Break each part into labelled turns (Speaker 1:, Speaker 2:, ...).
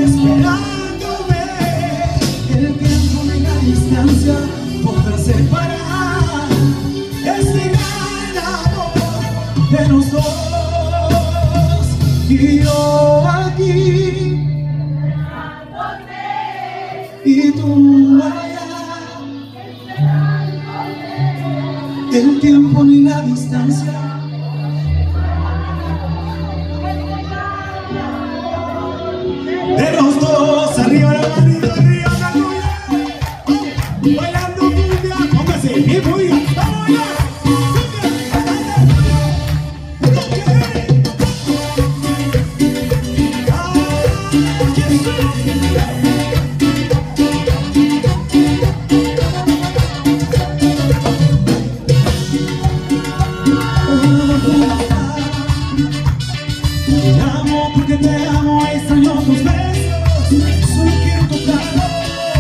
Speaker 1: esperándome. El tiempo ni la distancia podrá separar este gran amor de los dos. Y yo aquí y tú allá, el tiempo ni la distancia de los dos. Arriba la manita, arriba la cumbia, bailando cumbia, póngase bien cumbia, vamos a bailar. Te amo porque te amo, extraño tus besos, solo quiero tocarlo.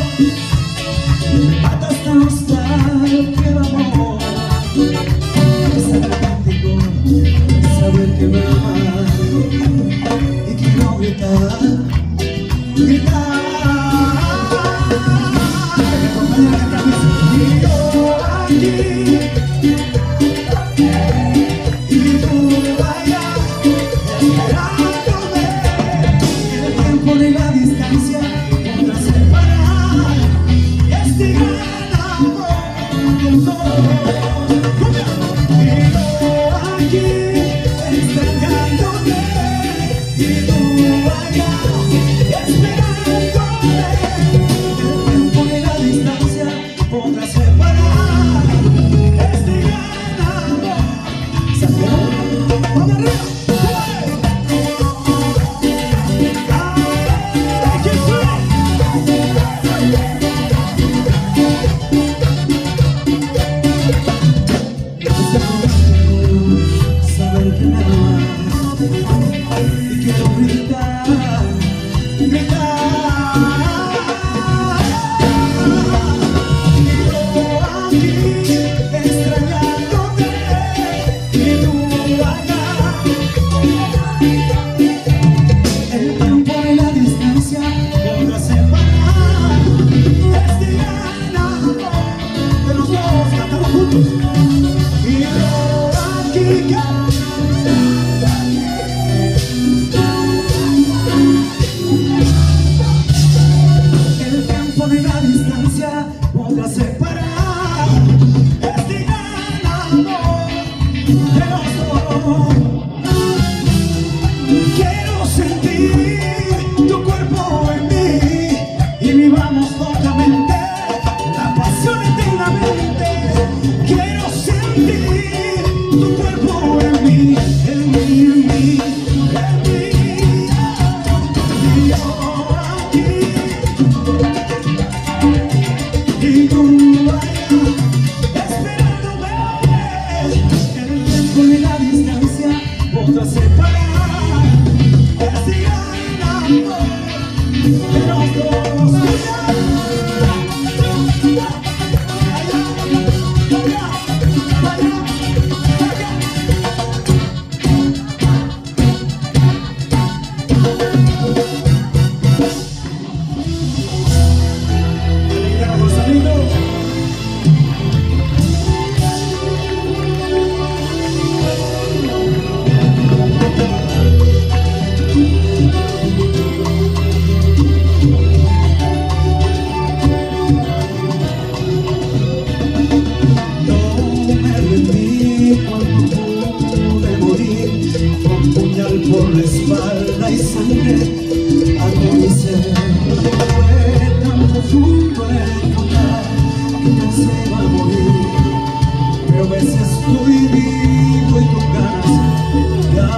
Speaker 1: Me mata esta nostalgia de amor. Estar contigo, saber que me amas y quiero gritar, gritar. Y yo aquí y tú allá, esperándome. El tiempo ni la distancia podrá separar este gran amor de los dos. Y yo aquí extrañándote y tú allá esperándome. El tiempo ni la distancia podrá separar este gran amor. ¡Vamos arriba! Saber que me amas y quiero gritar, gritar. Yo aquí extrañándote y tú allá. El tiempo y la distancia podrá separar este gran amor de los dos. Cantamos juntos. Y yo aquí el tiempo ni la distancia podrá separar este gran amor de los dos. Quiero sentir tu cuerpo en mí y vivamos locamente la pasión eternamente. Quiero sentir tu cuerpo en mí, en mí, en mí, en mí. Y yo aquí y tú allá esperándome. El tiempo y la distancia podrá separar este gran amor de los dos. Por la espalda y sangre a mi ser. Fue tan profundo encontrar que pensé iba a morir, pero a veces estoy vivo y con ganas de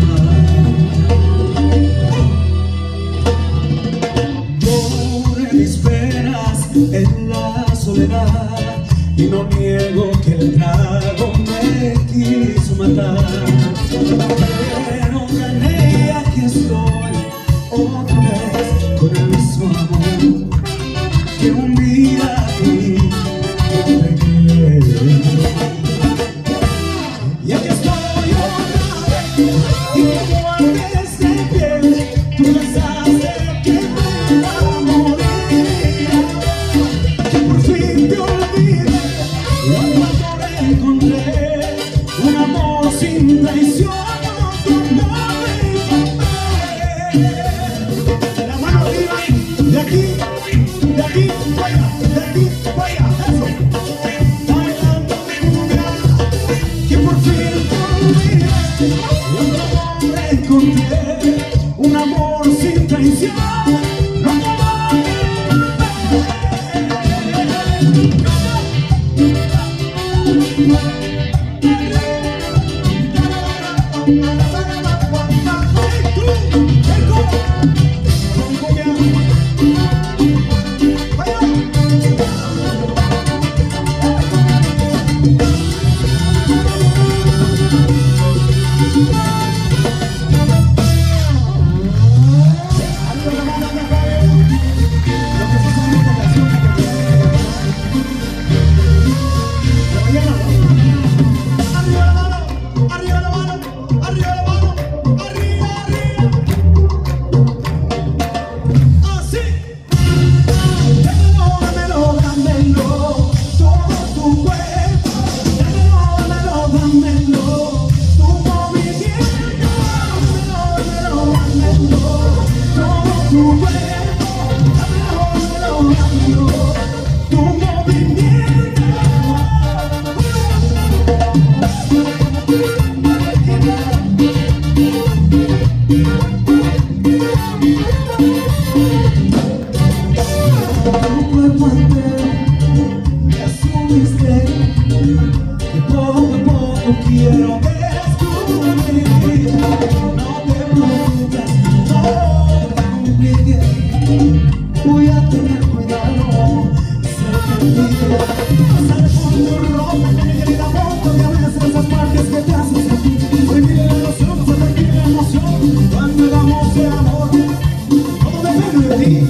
Speaker 1: amar. Lloré mis penas en la soledad y no niego que el trago me quiso matar. Pero gané, aquí estoy otra vez con el mismo amor que un día aquí yo pegué. Y aquí estoy otra vez y como antes de piel, tú pensaste que un amor sin traición. Quiero descubrir, no te preocupes, no te compliques, voy a tener cuidado, ser gentil, pasar por tu ropa, mi querida amor, todavía ves esas partes que te hacen sentir, prohibir la ilusión, no sentir la emoción, cuando hagamos el amor, todo depende de ti.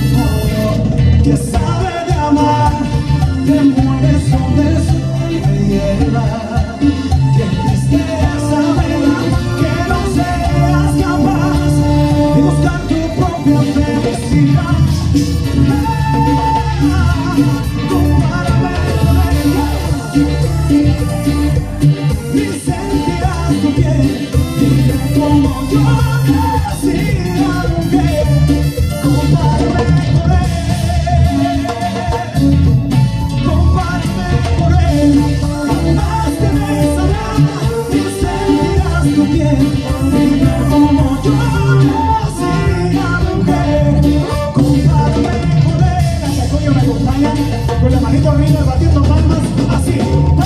Speaker 1: Que sabe de amar, te mueres donde estoy. tierra. Qué tristeza me da que no seas capaz de buscar tu propia felicidad. Compárame con ella y sentirás tu piel. Dime como yo decía mujer. Compárame con él. Compárame con él. Jamás te besará y sentirás tu piel. Dime como yo decía mujer. Compárame con él. Hasta coño me acompañan con la manito arriba batiendo palmas así.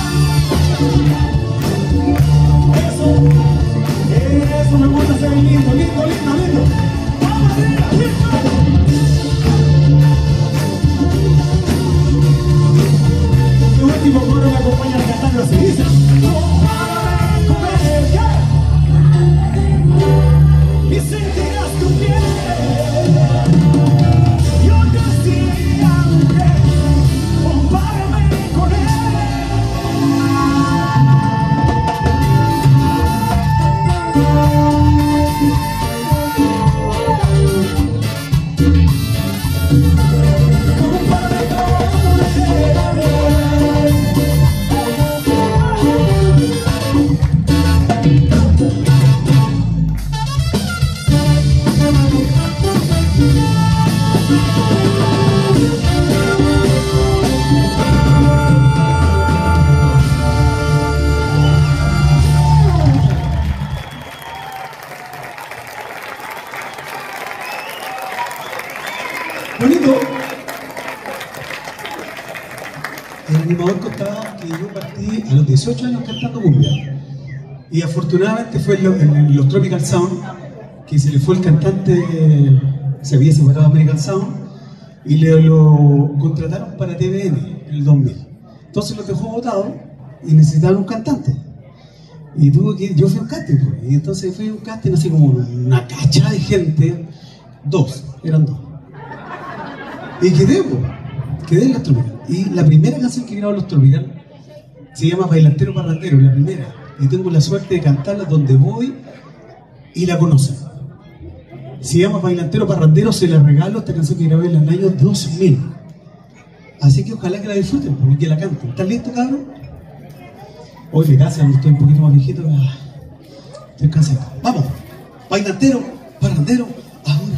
Speaker 1: Eso me gusta ser lindo, lindo, lindo, lindo. ¡Vamos arriba, lindo! Y último coro me acompaña cantando así, dice: compárame con ella y sentirás tu piel. Yo decía mujer, compárame con él. Bonito. El animador contaba que yo partí a los 18 años cantando cumbia. Y afortunadamente fue en los Tropical Sound que se le fue el cantante, se había separado American Sound y lo contrataron para TVN en el 2000. Entonces los dejó botados y necesitaban un cantante. Y yo fui a un casting, y entonces fui a un casting así como una cacha de gente, eran dos. Y quedé en los Tropical. Y la primera canción que grabó los Tropical se llama Bailantero Parrandero, la primera. Y tengo la suerte de cantarla donde voy y la conocen. Se llama Bailantero Parrandero, se la regalo, esta canción que grabé en el año 2000. Así que ojalá que la disfruten y que la canten. ¿Están listos, cabrón? Oye, gracias, estoy un poquito más viejito. Estoy cansado. Vamos, Bailantero Parrandero, ahora.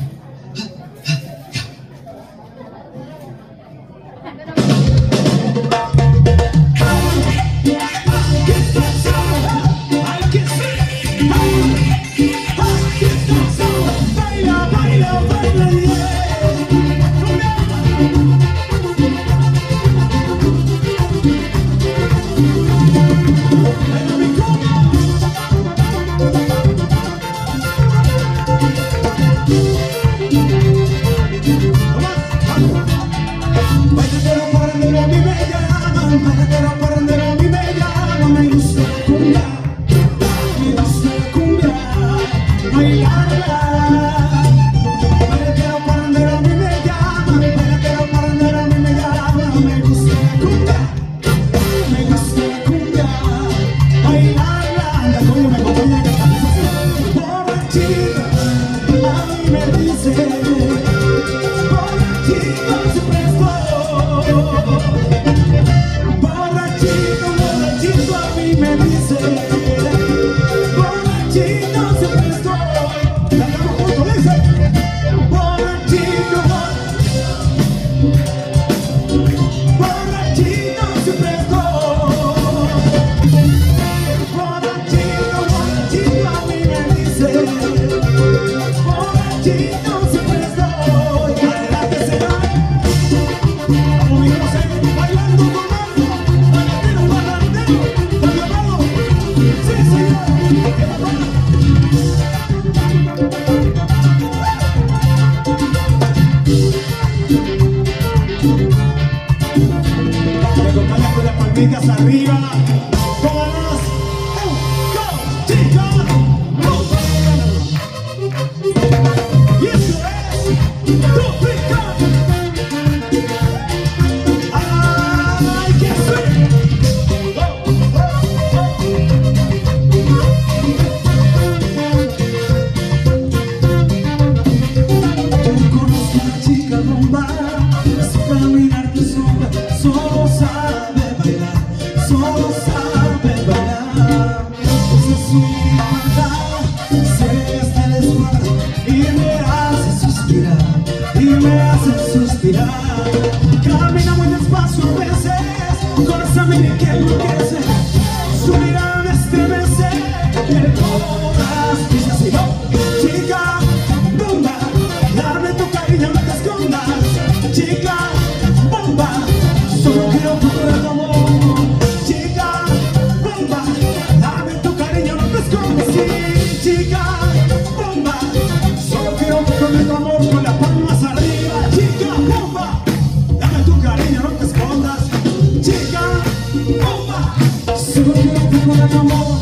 Speaker 1: Solo quiero un poco de tu amor.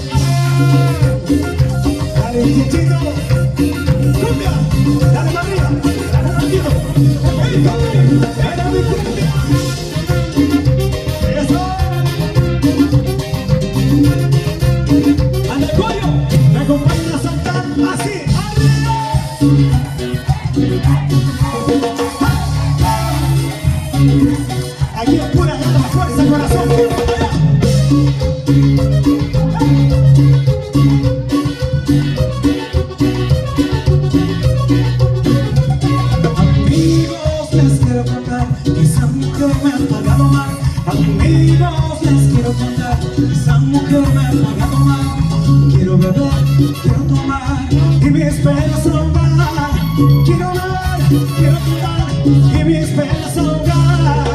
Speaker 1: Dale, Tiechito. Cumbia. Dale, María. Dale, Marquito. Dale, mi cumbia. Eso. Anda el cuello. Me acompañan a saltar así. Aquí es pura gana, fuerza, corazón. Amigos, les quiero contar que esa mujer me ha pagado mal. Amigos, les quiero contar que esa mujer me ha pagado mal. Quiero beber, quiero tomar y mis penas ahogar. Quiero beber, quiero tomar y mis penas ahogar.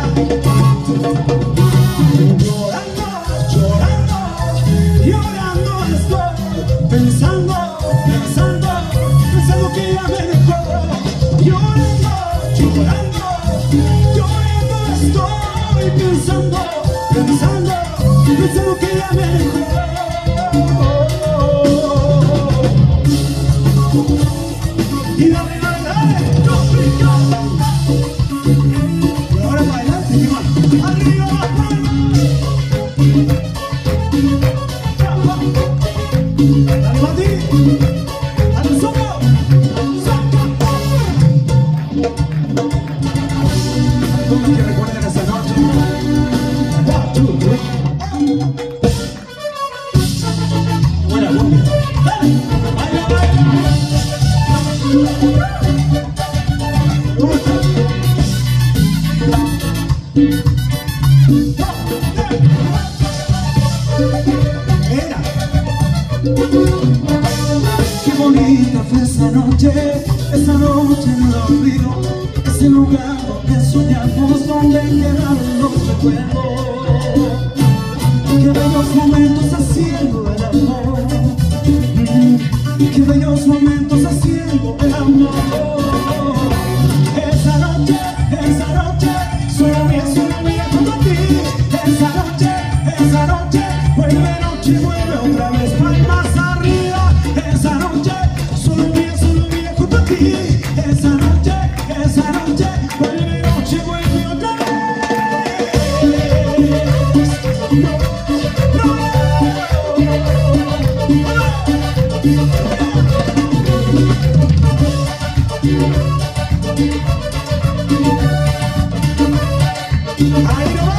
Speaker 1: Llorando, llorando, llorando estoy. Pensando, pensando, pensando que ya me dejó. Llorando, llorando, llorando estoy. Pensando, pensando, pensando que ya me dejó. Y dale, dale, dale, no brinca. Y ahora para adelante, ¿qué más? Arriba las palmas. Dale, Mati. Dale, sopa. Sopa. Algunos que recuerden esa noche. 1, 2, 3. Buena cumbia. Dale, baila, baila. Me gusta. Era. Qué bonita fue esa noche no la olvido. Ese lugar donde soñamos, donde quedaron los recuerdos. Qué bellos momentos haciendo el amor. Qué bellos momentos haciendo el amor. Esa noche, solo mía junto a ti. Esa noche, vuelve noche, vuelve otra vez, palmas arriba. Esa noche, solo mía junto a ti. Esa noche, vuelve noche, vuelve otra vez. Ahí no va.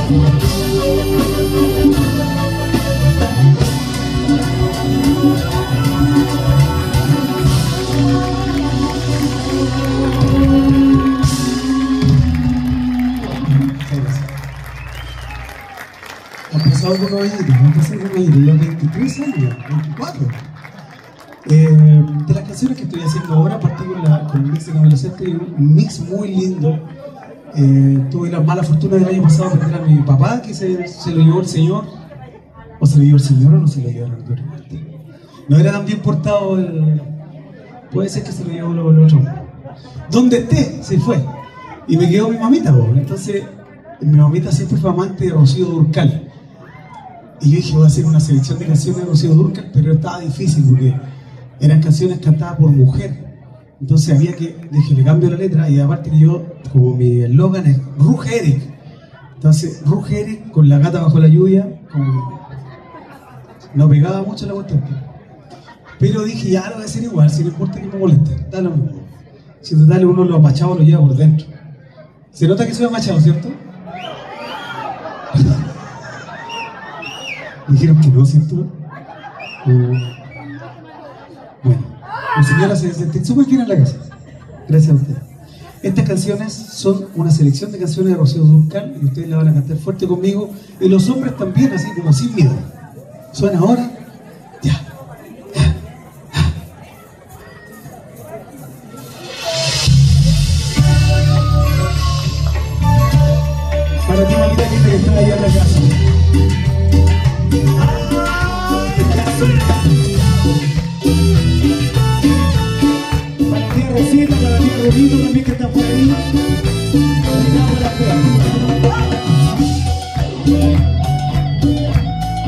Speaker 1: Han pasado por los años, yo 23 años, 24. De las canciones que estoy haciendo ahora, partí con el mix de Adolescente, un mix muy lindo. Tuve la mala fortuna del año pasado de perder a mi papá, que se lo llevó el señor. ¿O se lo llevó el señor o no se lo llevó el doctor? No era tan bien portado puede ser que se lo llevó el otro. Donde esté, se fue. Y me quedó mi mamita, entonces mi mamita siempre fue amante de Rocío Dúrcal. Y yo dije, voy a hacer una selección de canciones de Rocío Dúrcal, pero estaba difícil porque eran canciones cantadas por mujer. Entonces había que, dije, le cambio la letra, y aparte que yo, como mi eslogan es Ruge Eric. Entonces, Ruge Eric con La gata bajo la lluvia, no pegaba mucho la cuestión. Pero dije, ya lo voy a hacer igual, si no importa que me moleste, da lo mismo. Si total uno lo amachado lo lleva por dentro. Se nota que soy amachado, ¿cierto? Dijeron que no, ¿cierto? Bueno, la señora se siente súper bien en la casa. Gracias a usted. Estas canciones son una selección de canciones de Rocío Dúrcal y ustedes la van a cantar fuerte conmigo. Y los hombres también, así como sin miedo. ¿Suena ahora? Ya. Para ti, mamita, que está allá en la casa. Para ti, Rosita, para ti, Rubito, también que está por ahí. Brindamos la fe.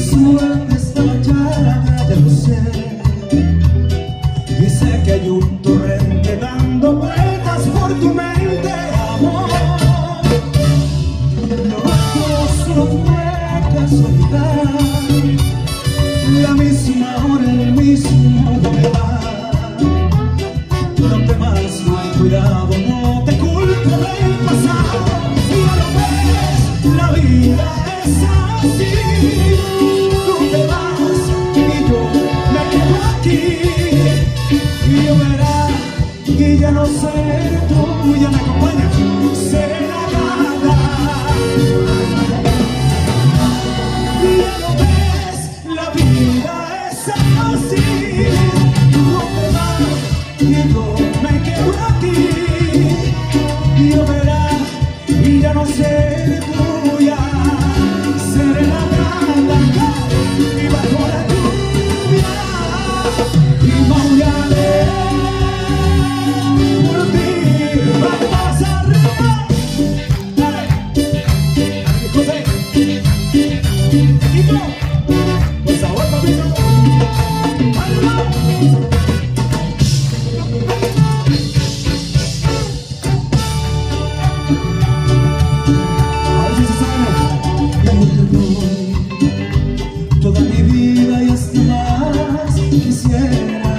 Speaker 1: suerte está manchada, ya lo sé. Dice que hay un torrente dando vueltas por tu mente, amor. No solo fue casualidad, la misma hora, el mismo lugar. No temas, no hay cuidado, no te culpo del pasado. Ya lo ves, la vida es así. Tú te vas y yo me quedo aquí. Y yo verá, y ya no seré tuya, me acompaña, seré nada. Ya lo ves, la vida es así. No te vas y yo me quedo aquí. Y yo verá, y ya no seré tuya, seré nada. Y bajo la lluvia y maullaré por ti. Vamos arriba, dale, José, equipo, por favor, papito, ¡ánimo! A ver si se sabe. Yo te doy toda mi vida y hasta más quisiera.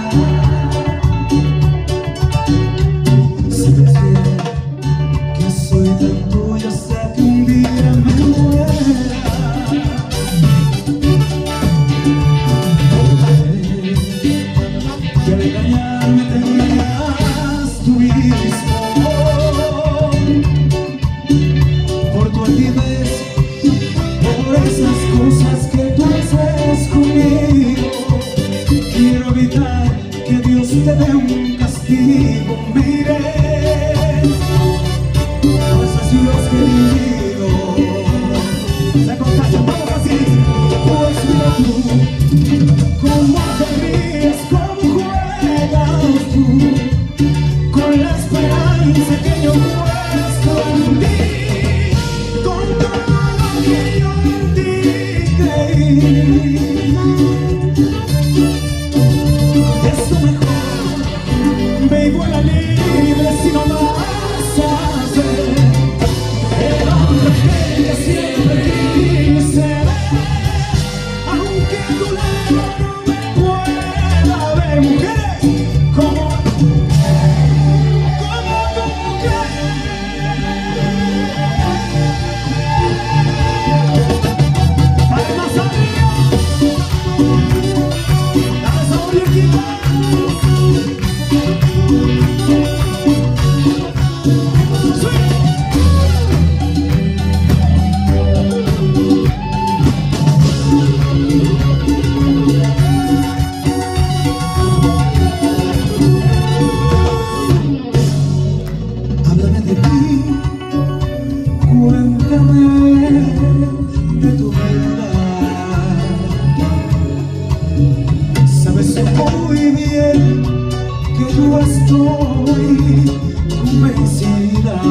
Speaker 1: Sabes bien que soy tan tuya hasta que un día me muera. Que al engañarme te engañas tú mismo. Por tu altivez, por esas cosas que tú haces conmigo, quiero evitar que Dios te dé un castigo. Mire, pues así los querido. La contagia, vamos así. Pues mira tú, cómo te ríes, cómo juegas tú, con la esperanza que yo puesto en ti, con todo lo que yo en ti creí. Es lo mejor, ve y vuela libre si no vas a ser el hombre que siempre quise ver, aunque tu lado no me pueda ver. Mujeres, como palmas arriba, dale sabor y equipo. Háblame de ti, cuéntame de tu vida. Sabes muy bien que yo estoy convencida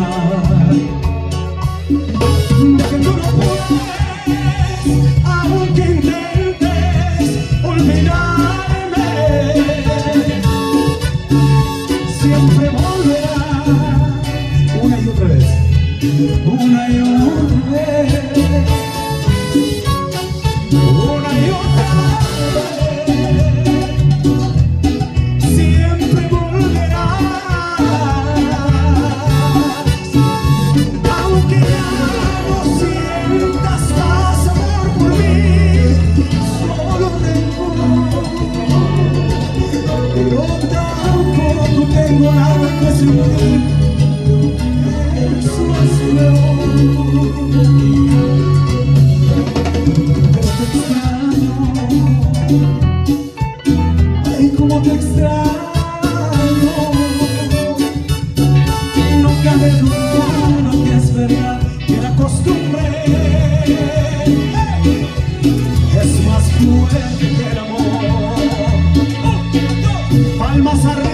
Speaker 1: de que tú no puedes, aunque intentes olvidarme, siempre volverás una y otra vez, una y otra vez, una y otra vez, siempre volverás, aunque ya no sientas más amor por mí, solo rencor, pero tampoco tengo nada que sentir. Eso es peor, pero te extraño, ay, cómo te extraño. No cabe duda que es verdad que la costumbre es más fuerte que el amor. Palmas arriba.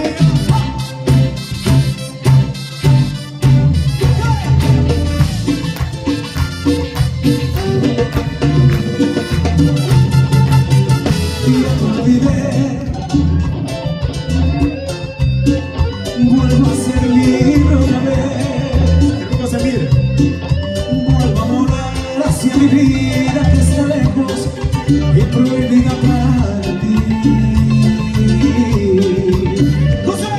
Speaker 1: mi vida que está lejos y prohibida para ti. ¡José!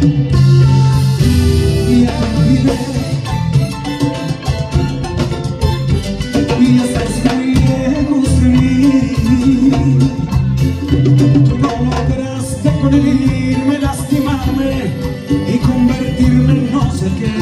Speaker 1: Y ya te olvidé, y ya estás muy lejos de mí. Tú no lograste con herirme, lastimarme y convertirme en no sé qué.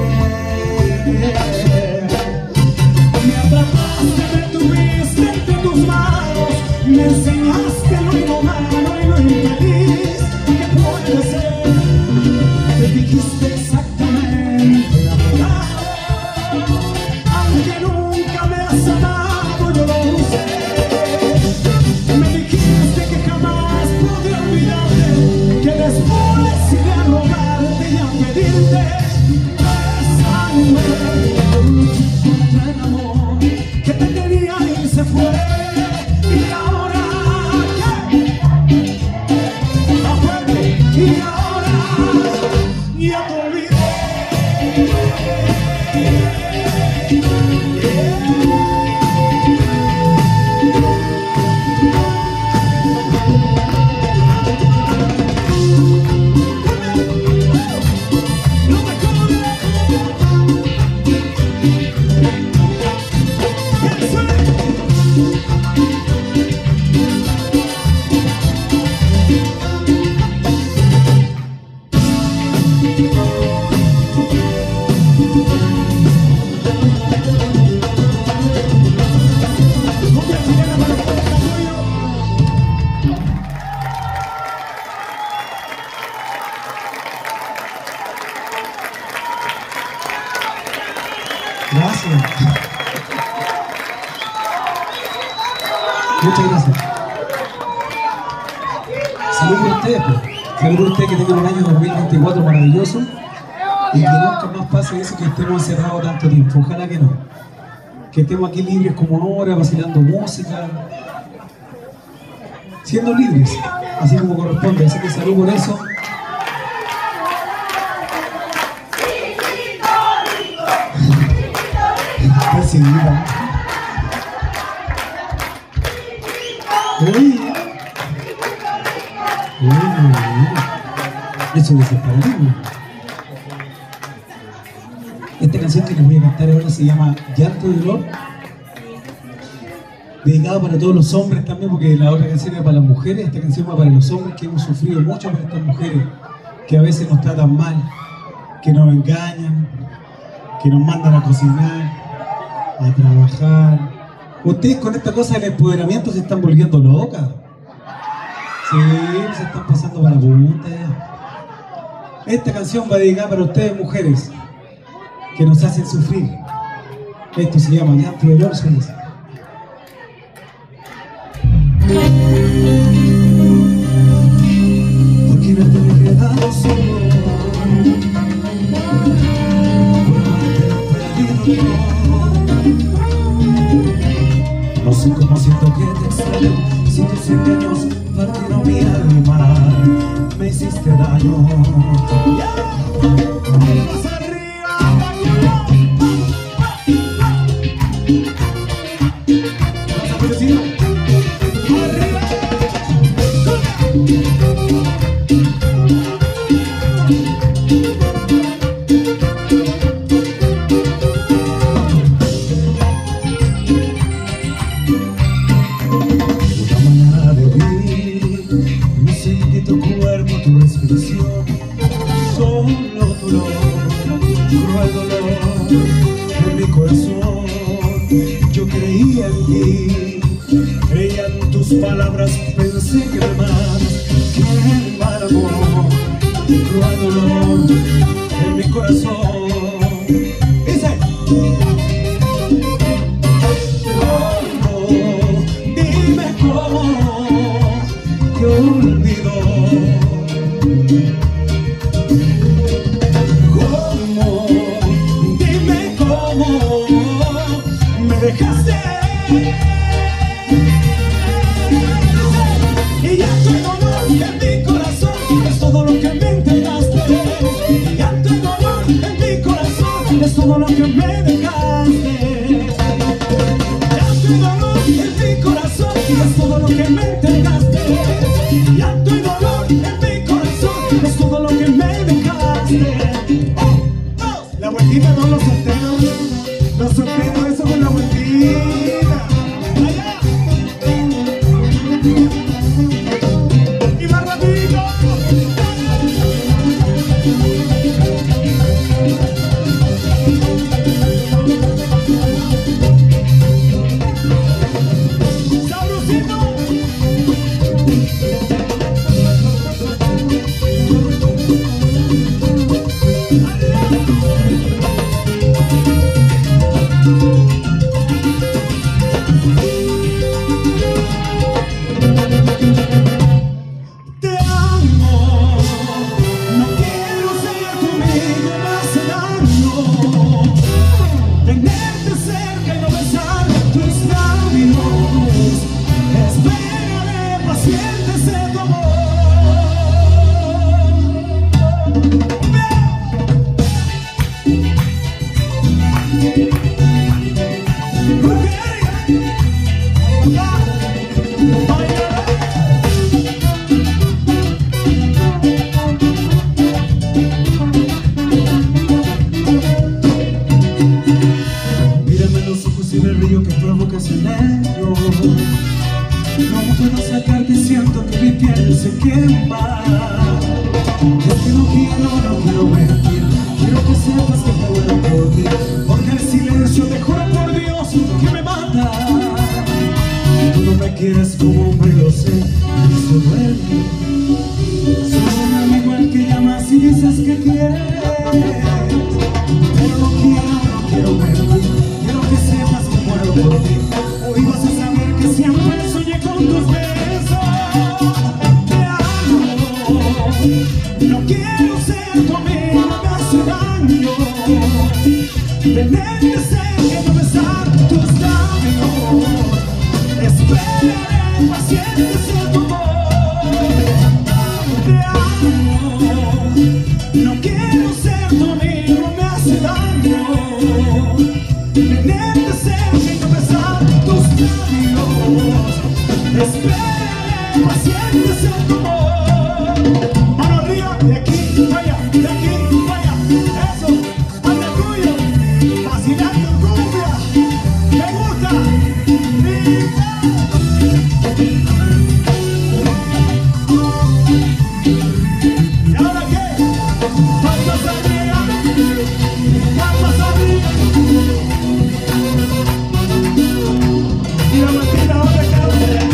Speaker 1: Me atrapaste, me tuviste entre tus manos, me enseñaste lo inhumano y lo infeliz que puede ser. Te dijiste exactamente enamorado, aunque nunca me has amado, yo lo sé. Me dijiste que jamás podría olvidarte, que después iré a rogarte y a pedirte bésame. El amor que te tenía y se fue, y ahora ¿qué? Más fuerte. Y ahora ya te olvidé. Gracias. Muchas gracias. Salud por ustedes, pues. Salud por ustedes, que tengan un año 2024 maravilloso y que nunca más pase eso, que estemos encerrados tanto tiempo. Ojalá que no. Que estemos aquí libres como ahora, vacilando música, siendo libres, así como corresponde. Así que salud por eso. Perseguida. Eso es el padrino. Esta canción que les voy a cantar ahora se llama Llanto de Dolor, dedicada para todos los hombres también, porque la otra canción era para las mujeres. Esta canción va para los hombres que hemos sufrido mucho por estas mujeres que a veces nos tratan mal, que nos engañan, que nos mandan a cocinar, a trabajar. Ustedes con esta cosa del empoderamiento se están volviendo locas. Sí, se están pasando para la punta ya. Esta canción va dedicada para ustedes, mujeres, que nos hacen sufrir. Esto se llama Llanto de Dolor. Porque no te he quedado solo, por haberte perdido yo. No sé cómo siento que te extraño, si tus engaños partieron mi alma, me hiciste daño. Más arriba, más arriba, solo tu dolor, cruel dolor en mi corazón. Yo creía en ti, creía en tus palabras, pensé que me amabas, que el mal amor, cruel dolor en mi corazón. Dice: ¿cómo? Dime cómo te olvidó. ¿Cómo? Dime cómo me dejaste. Y ya tu dolor en mi corazón es todo lo que me entregaste. Y ya tu dolor en mi corazón es todo lo que me dejaste. Mírame en los ojos y me río que provocas en ellos. No puedo sacarte, siento que mi piel se quema. Es que no quiero mentir. Quiero que sepas que muero por ti, porque el silencio, te juro por Dios, que me mata. Tú no me quieres como hombre, lo sé, y eso duele. Soy un amigo al que llamas y dices que quieres, pero no quiero mentir. Quiero que sepas que muero por ti. Hoy vas a saber que siempre soñé con tus besos. Te amo. No quiero ser tu amigo, me hace daño. Tenerte cerca y no besar tus labios. Esperaré paciente ser tu amor. Te amo. No quiero ser tu amigo, me hace daño. Tenerte cerca y no besar tus labios. Esperaré paciente ser tu amor. Mano arriba, de aquí, vaya, de aquí, vaya. Eso, anda tuyo. Vacilando cumbia. Me gusta. ¿Y ahora qué? Palmas arriba. Palmas arriba. Y la matita ahora cambia.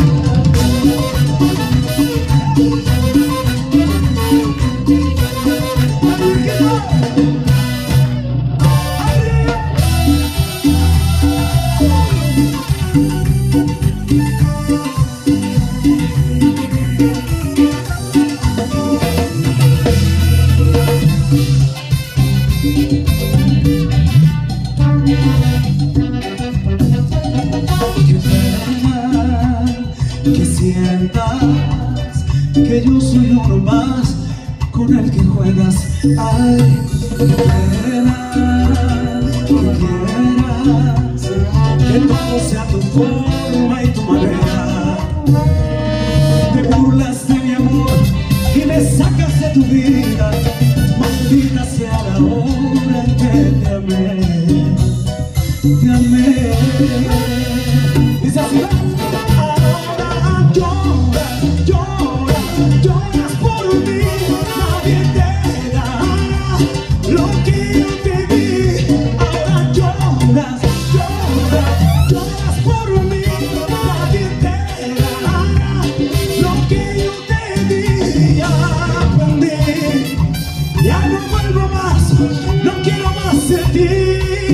Speaker 1: Qué pena que sientas que yo soy uno más con el que juegas. Ay, qué pena que quieras que todo sea tu forma y tu manera. Te burlas de mi amor y me sacas de tu vida. Maldita sea la hora en que te amé. Te amé. Dice así. Ahora lloras, lloras, lloras por mí. Nadie te dará lo que yo te di. Ahora lloras, lloras, lloras por mí. Nadie te dará lo que yo te di. Ya aprendí, ya no vuelvo más, no quiero más de ti.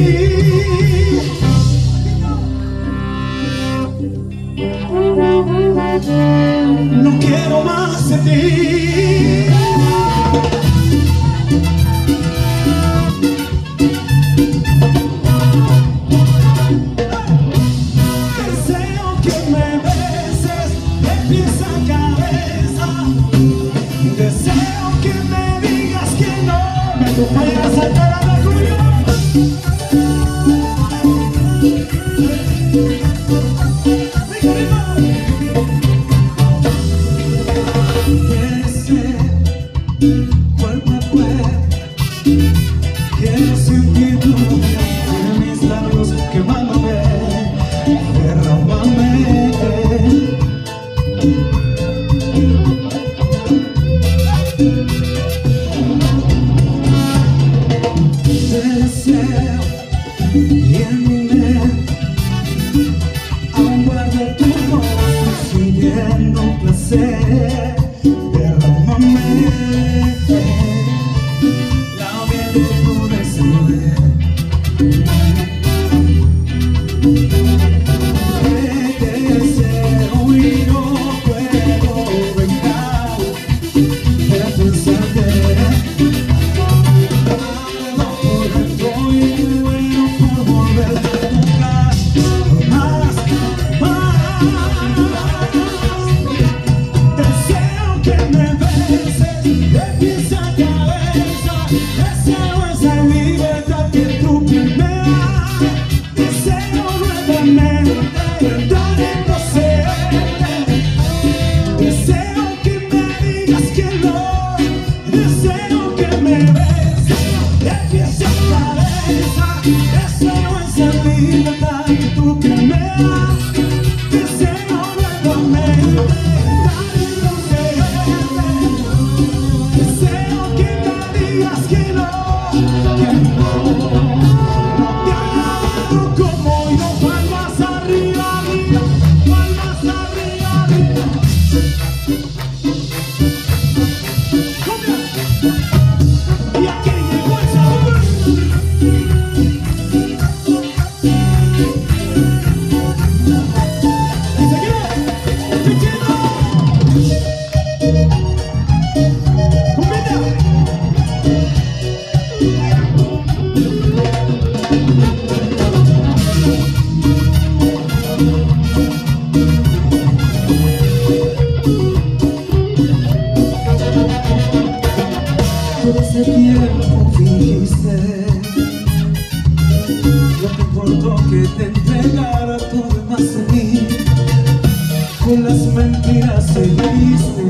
Speaker 1: No quiero más de ti. Deseo que me beses de pies a cabeza. Deseo que me digas que no me acompañes a saltar a la cuyo. Cuerpo a cuerpo, quiero sentir tu boca en mis labios quemándome, derrámame. dale proceder. Deseo que me digas que no, deseo que me beses de pies a cabeza. Deseo esa libertad que tú que me das. Deseo nuevamente dale proceder. Deseo que me digas que no, que no. No te han amado como yo. Palmas arriba, arriba, palmas arriba, arriba. Y aquí llegó el sabor. Y seguimos, chichito. Cumbita. Todo ese tiempo fingiste, no te importó que te entregara todo más de mí. Con las mentiras seguiste,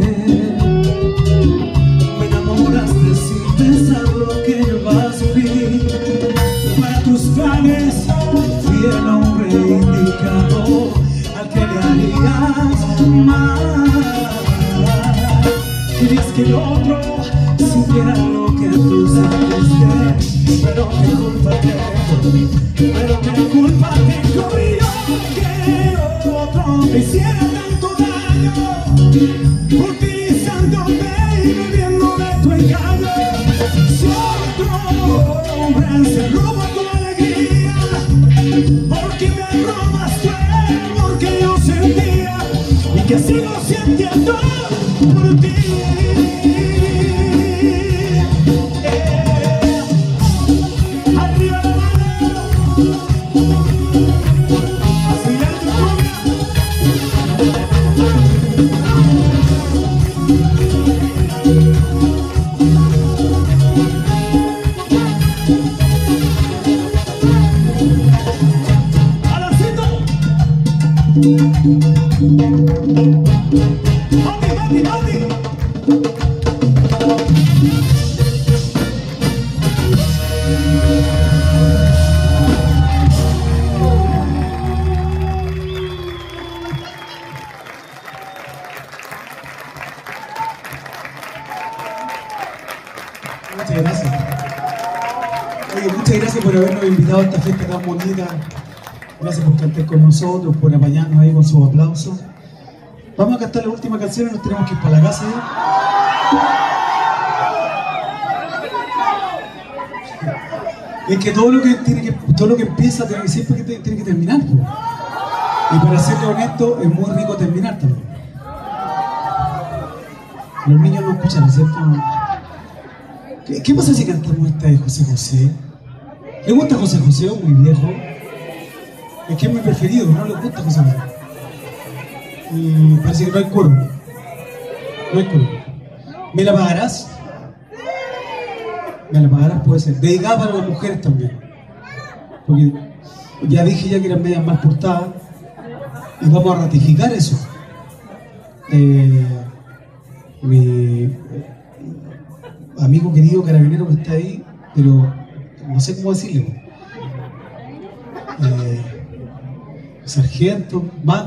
Speaker 1: me enamoraste sin pensar lo que yo iba a sufrir. Para tus planes fui el hombre indicado al que le harías mal. Querías que el otro sintiera lo que tú sentiste, pero qué culpa tengo, pero qué culpa tengo yo que otro me hiciera tanto daño, utilizándote y viviéndome tu engaño. Si otro hombre se roba tu alegría, porque me robas tu amor que yo sentía y que sigo sintiendo por ti. ¡Mati, mati! Muchas gracias. Oye, muchas gracias por habernos invitado a esta fiesta tan bonita. Gracias por cantar con nosotros, por apañarnos ahí con sus aplausos. Vamos a cantar la última canción y nos tenemos que ir para la casa ya. Es que todo lo que empieza siempre tiene que terminar, pues. Y para serle honesto, es muy rico terminar también. Los niños no escuchan, ¿cierto? ¿Qué pasa si cantamos esta de José José? ¿Le gusta José José o muy viejo? Es que es mi preferido, no le gusta José José. Y parece que no hay coro. No hay coro. ¿Me la pagarás? Me la pagarás, puede ser. Dedicada para las mujeres también. Porque ya dije ya que eran medias mal portadas. Y vamos a ratificar eso. Mi amigo querido carabinero que está ahí, pero no sé cómo decirle. Sargento,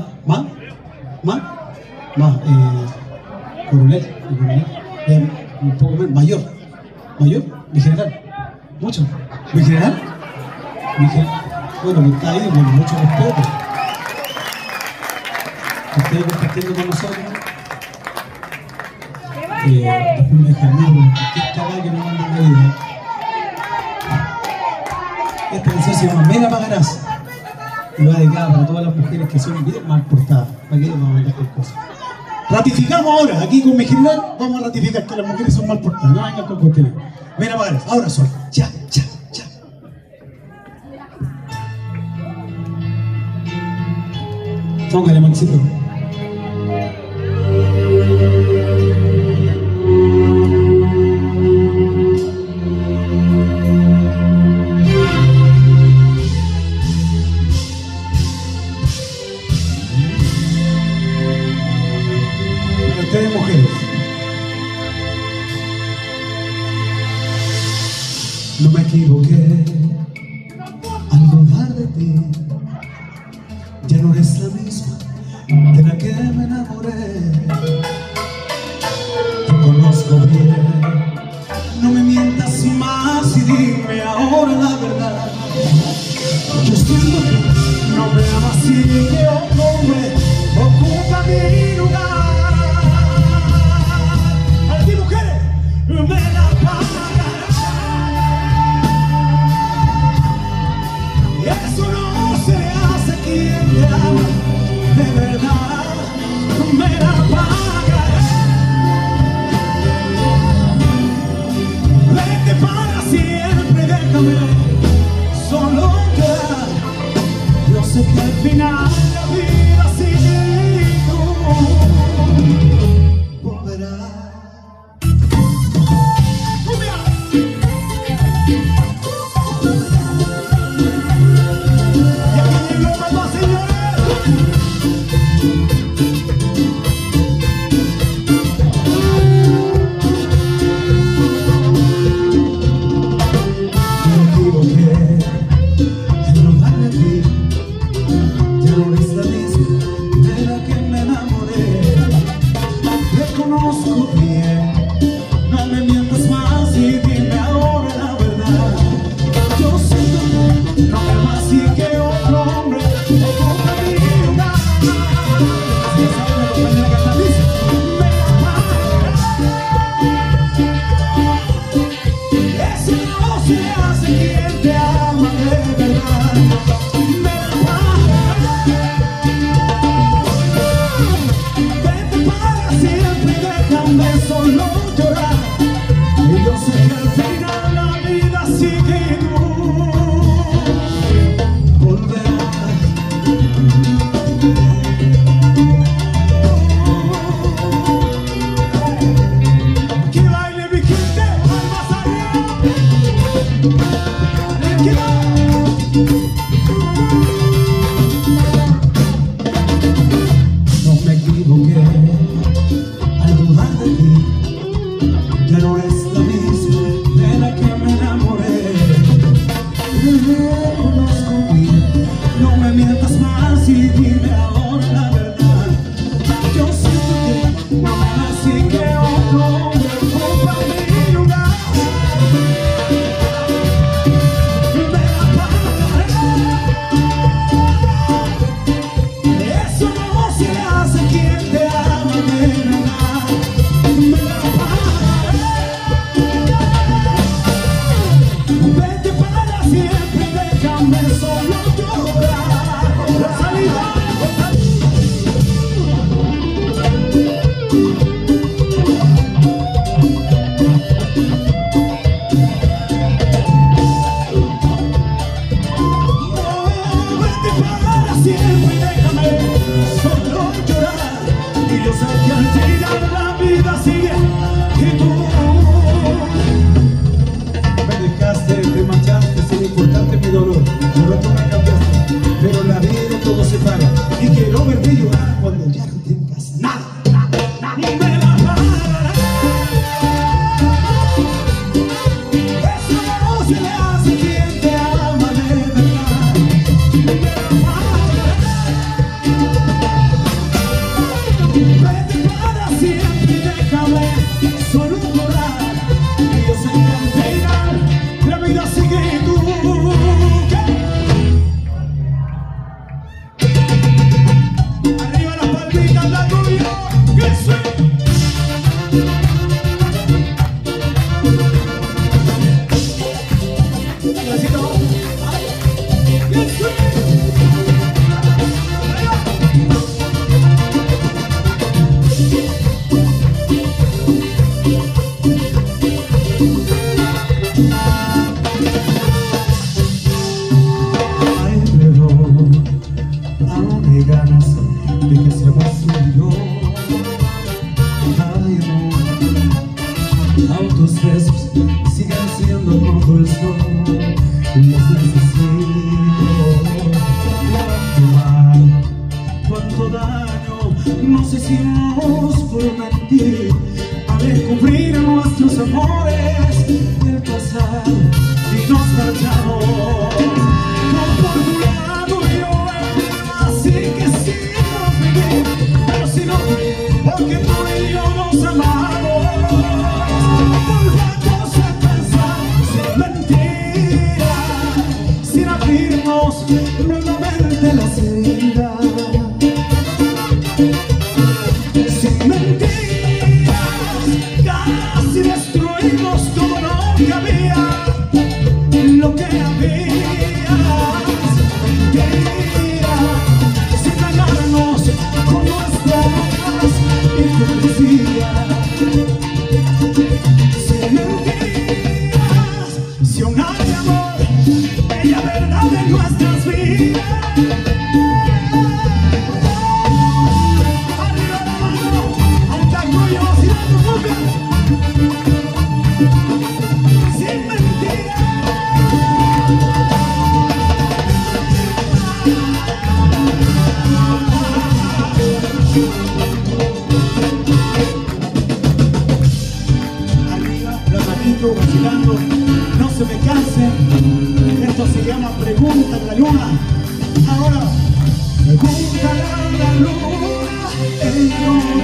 Speaker 1: coronel, un poco menos, mayor, mi general, mucho, mi general, bueno, que está ahí, con mucho respeto, que está ahí compartiendo con nosotros. Después me deja el libro, que esta acá que no manda la vida. Esta canción se llama Me la pagarás. Y va dedicada para todas las mujeres que son bien mal portadas. ¿Para qué vamos a mandar con cosas? Ratificamos ahora, aquí con mi general, vamos a ratificar que las mujeres son mal portadas. No vengan con cuestiones. Me la pagarás, ahora son. Ya. Póngale, Maxito. No me equivoqué al dudar de ti. Ya no eres la misma de la que me enamoré. Te conozco bien. No me mientas más y dime ahora la verdad. Yo siento que no me amas y que otro hombre ocupa mi lugar. A ti, mujeres, me la pagarás. Eso no se hace quien te ama de verdad. Me la pagarás. Vete para siempre, déjame solo llorar. Yo sé que al final la vida sigue y tú volverás. Solo llorar, y yo sé que al final la vida sigue y tú volverás. Que baile mi gente, palmas arriba. No me equivoqué al dudar de ti. Ya no eres la misma de la que me enamoré. Te conozco bien. No me mientas más y dime ahora la verdad. Yo siento que no me amas y que otro hombre ocupa mi lugar. Me la pagaré. Eso no se hace quien te ama de verdad. Me la pagaré. Vete para siempre y déjame solo llorar. La salida. Siempre déjame solo llorar. Y yo sé que al final la vida sigue y tú me dejaste, te marchaste sin importarte mi dolor. Ahora tú me cambiaste, pero la vida todo se paga. Y quiero verte llorar cuando ya no tengas nada. Me la pagarás. Eso no se le hace quien te ama de verdad. Me la vete para siempre y déjame solo llorar. Y yo sé que al final la vida sigue y tú. Arriba las palmitas, la tuya, que soy. Necesito. Que soy. Ganas de que seamos tú y yo. Ay, amor, autos besos siguen siendo como el sol. Los necesito. Cuánto daño nos hicimos por mentir al descubrir nuestros amores del pasado.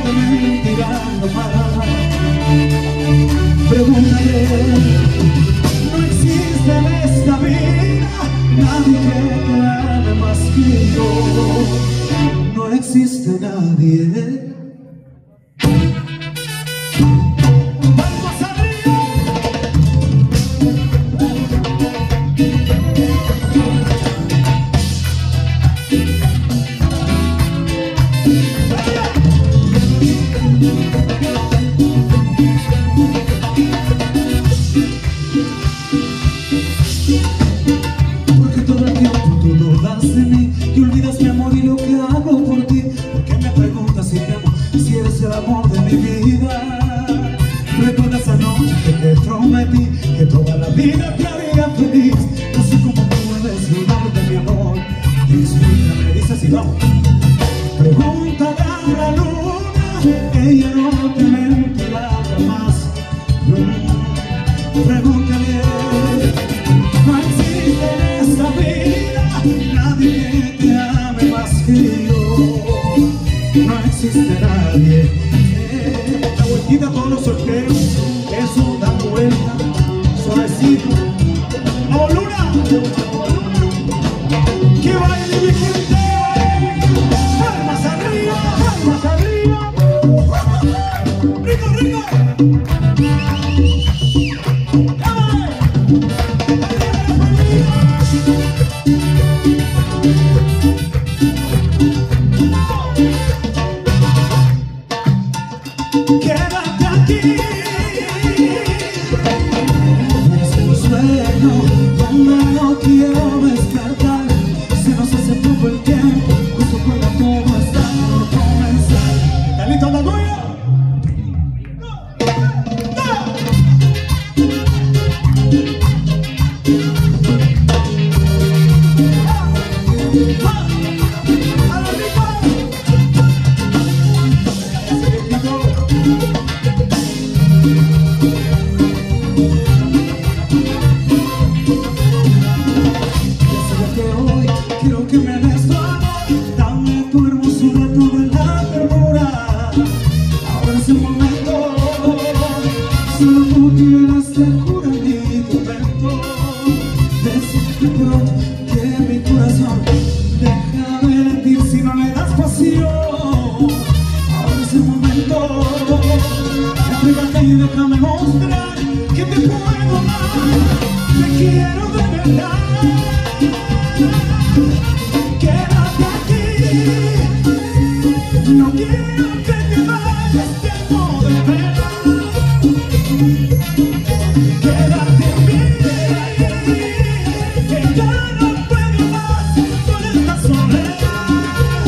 Speaker 1: te mentirán nomás. Pregúntale, no existe en esta vida nadie que te ame más que yo. No existe nadie. Porque todo el tiempo tú dudas de mí y olvidas mi amor y lo que hago por ti. Porque me preguntas si te amo, si eres el amor de mi vida. Recuerda esa noche que te prometí que toda la vida te haría feliz. No sé cómo puedes dudar de mi amor. Explícame, dice así, vamos. Pregúntale a la luna, ella no te mentirá jamás. Pregúntale, no existe en esta vida nadie que te ame más que yo. No existe nadie. La vueltita a todos los solteros, eso, da vuelta, suavecito. ¡Vamos, Luna! ¡Que baile mi gente! ¡Palmas arriba! ¡Palmas arriba! ¡Rico, rico! Quédate aquí. Es un sueño donde no quiero despertar. Se nos hace poco el tiempo, justo cuando todo está por comenzar. ¿Está listo la tuya? Quiero que me des tu amor, dame tu hermosura, toda la ternura. Ahora es el momento, solo tú tienes cura en mi momento. Decirte pronto que mi corazón deja de latir si no le das pasión. Ahora es el momento, entrégate y déjame mostrar que te puedo amar. Te quiero de verdad. Quédate aquí, no quiero que te vayas, tiempo de pena. Quédate aquí, que ya no puedo más con esta soledad.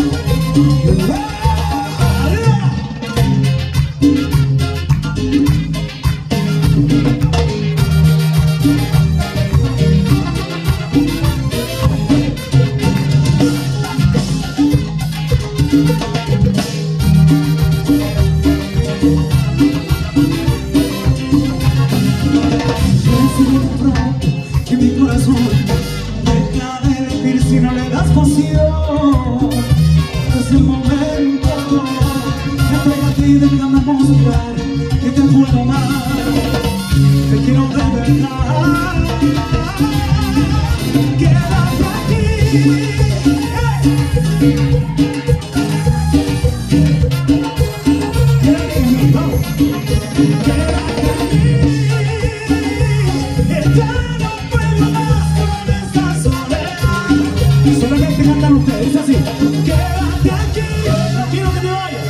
Speaker 1: Que mi corazón deja de latir si no le das pasión. Es el momento, entrégate y déjame mostrar que te puedo amar. Te quiero de verdad. Quédate aquí. Solamente cantan ustedes así. Quédate aquí, no quiero que te vayas.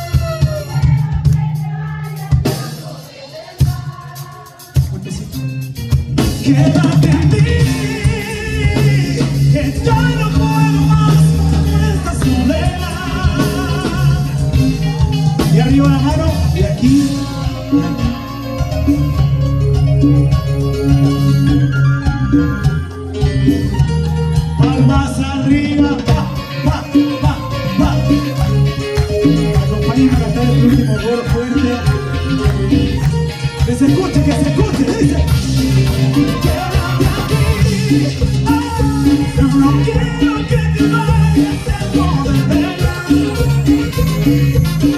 Speaker 1: Quédate aquí, que ya no puedo más con esta soledad. Y arriba la mano, y aquí. Palmas arriba, va, va, va, va. Acompáñenme a cantar el último coro fuerte. Que se escuche, dice. Quédate aquí, no quiero que te vayas, tengo de verdad.